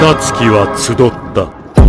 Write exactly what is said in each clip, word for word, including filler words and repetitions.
暁は集った。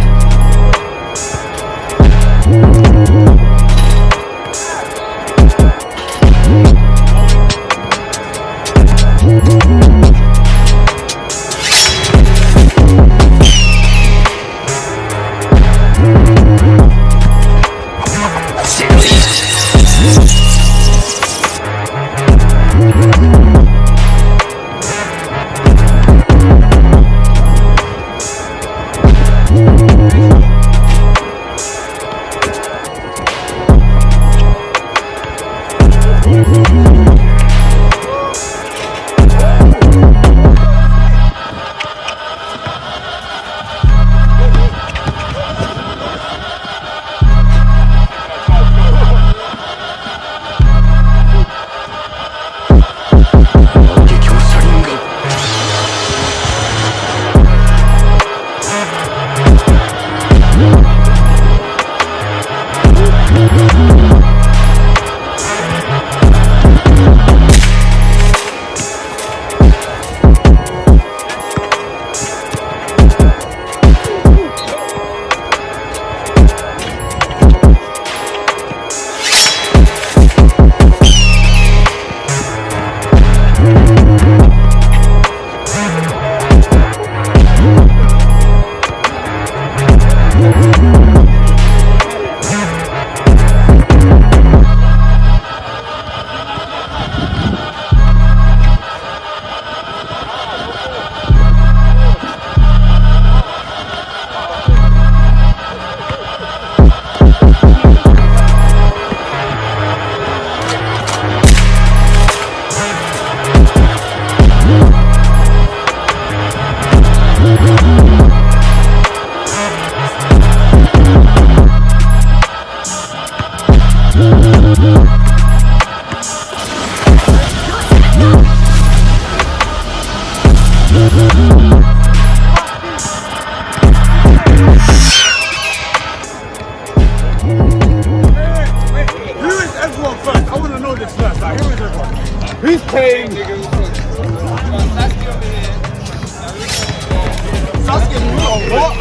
Who's paying? Sasuke, what?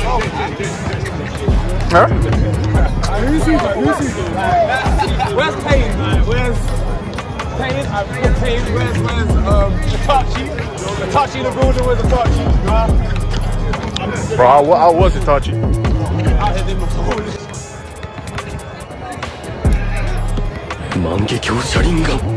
Huh? Who's he? Who's he? Where's Payne? Where's Payne? I've got Payne. Where's where's um Itachi? Itachi in the building. Where's Itachi? Huh? Bro, I, I was Itachi. I hit him before. Mangekyo Sharingan.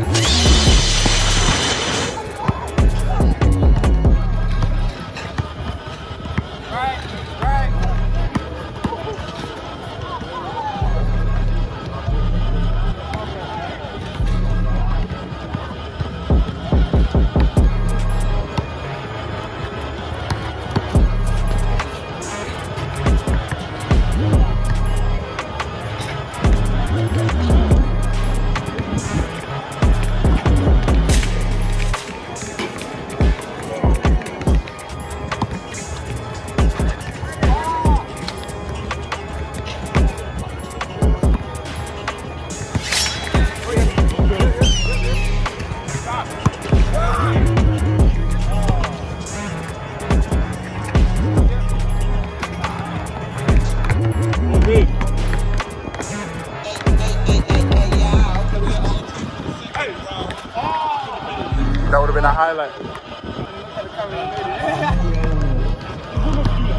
That would have been a highlight.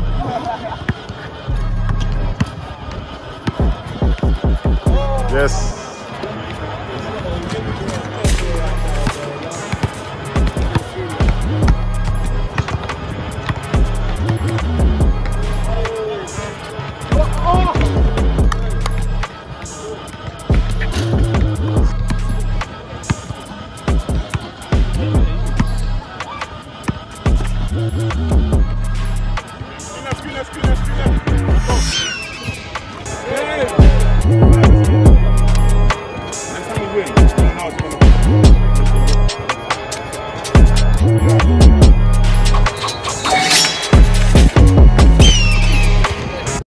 Yes.